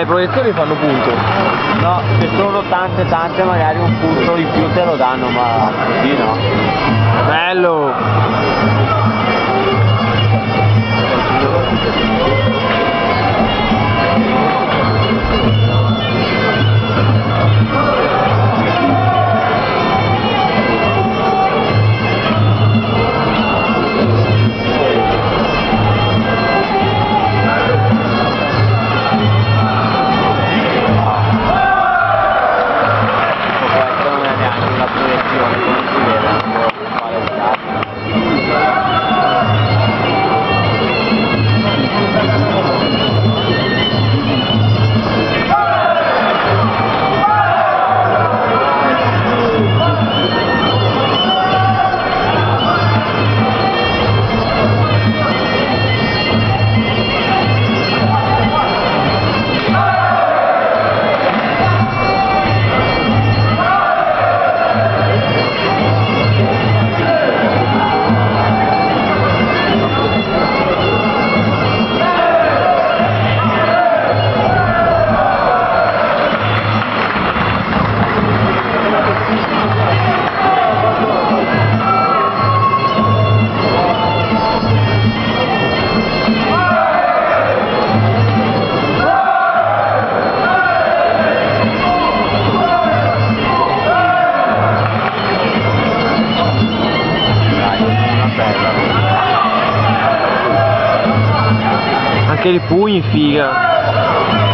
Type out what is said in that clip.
le proiezioni fanno punto. No, se sono tante magari un punto in più te lo danno, ma così no. Bello! Questa non è neanche una proiezione, come si vede, Anche i pugni, figa.